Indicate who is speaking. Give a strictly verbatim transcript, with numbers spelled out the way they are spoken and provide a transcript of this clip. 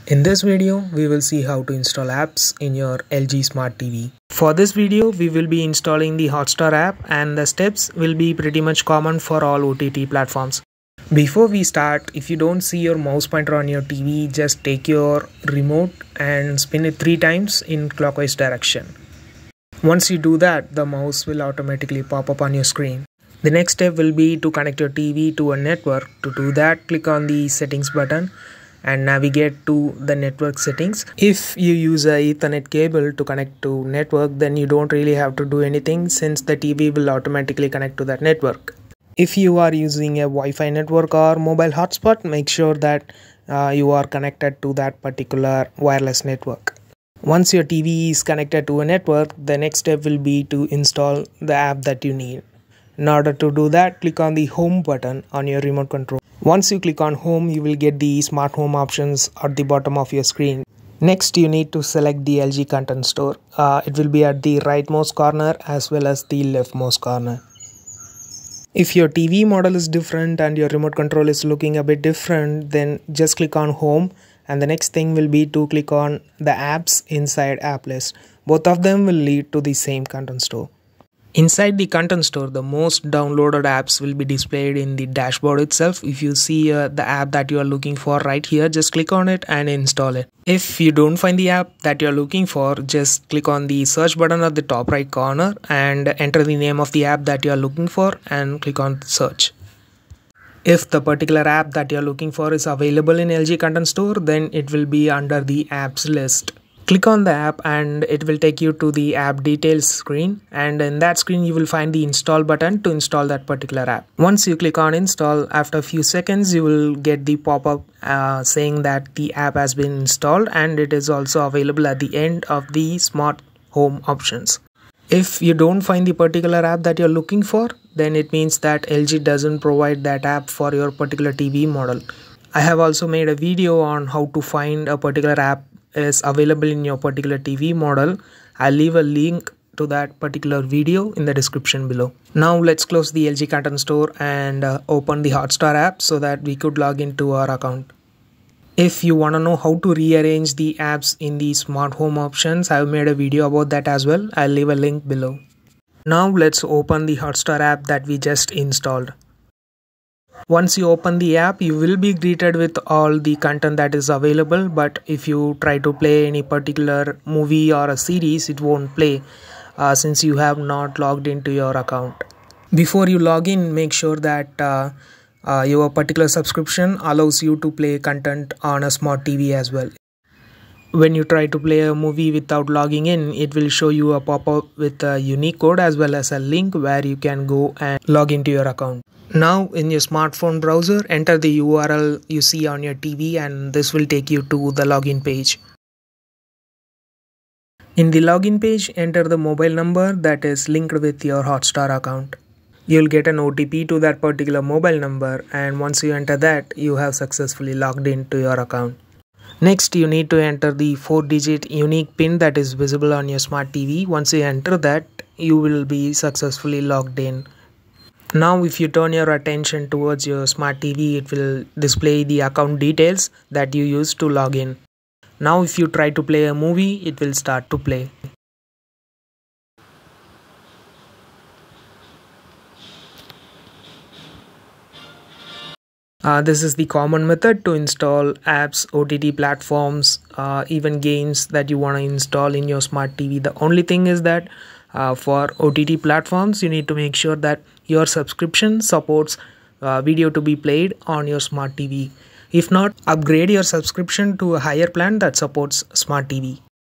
Speaker 1: In this video, we will see how to install apps in your L G Smart T V. For this video, we will be installing the Hotstar app, and the steps will be pretty much common for all O T T platforms. Before we start, if you don't see your mouse pointer on your T V, just take your remote and spin it three times in clockwise direction. Once you do that, the mouse will automatically pop up on your screen. The next step will be to connect your T V to a network. To do that, click on the settings button and navigate to the network settings. If you use a Ethernet cable to connect to network, then you don't really have to do anything since the T V will automatically connect to that network. If you are using a Wi-Fi network or mobile hotspot, make sure that uh, you are connected to that particular wireless network. Once your T V is connected to a network, the next step will be to install the app that you need. In order to do that, click on the home button on your remote control. Once you click on home, you will get the smart home options at the bottom of your screen. Next, you need to select the L G content store. Uh, it will be at the rightmost corner as well as the leftmost corner. If your T V model is different and your remote control is looking a bit different, then just click on home, and the next thing will be to click on the apps inside app list. Both of them will lead to the same content store. Inside the content store, the most downloaded apps will be displayed in the dashboard itself. If you see uh, the app that you are looking for right here, just click on it and install it. If you don't find the app that you are looking for, just click on the search button at the top right corner and enter the name of the app that you are looking for and click on search. If the particular app that you are looking for is available in L G Content Store, then it will be under the apps list. Click on the app and it will take you to the app details screen, and in that screen you will find the install button to install that particular app. Once you click on install, after a few seconds you will get the pop-up uh, saying that the app has been installed, and it is also available at the end of the smart home options. If you don't find the particular app that you're looking for, then it means that L G doesn't provide that app for your particular T V model. I have also made a video on how to find a particular app is available in your particular T V model. I'll leave a link to that particular video in the description below. Now let's close the L G Content Store and uh, open the Hotstar app so that we could log into our account. If you want to know how to rearrange the apps in the smart home options, I've made a video about that as well. I'll leave a link below. Now let's open the Hotstar app that we just installed. Once you open the app, you will be greeted with all the content that is available, but if you try to play any particular movie or a series, it won't play uh, since you have not logged into your account. Before you log in, make sure that uh, uh, your particular subscription allows you to play content on a smart T V as well. When you try to play a movie without logging in, it will show you a pop-up with a unique code as well as a link where you can go and log into your account. Now in your smartphone browser, enter the U R L you see on your T V, and this will take you to the login page. In the login page, enter the mobile number that is linked with your Hotstar account. You'll get an O T P to that particular mobile number, and once you enter that, you have successfully logged into your account. Next, you need to enter the four digit unique PIN that is visible on your smart T V. Once you enter that, you will be successfully logged in. Now if you turn your attention towards your smart T V, it will display the account details that you used to log in. Now if you try to play a movie, it will start to play. Uh, this is the common method to install apps, O T T platforms, uh, even games that you want to install in your smart T V. The only thing is that uh, for O T T platforms, you need to make sure that your subscription supports uh, video to be played on your smart T V. If not, upgrade your subscription to a higher plan that supports smart T V.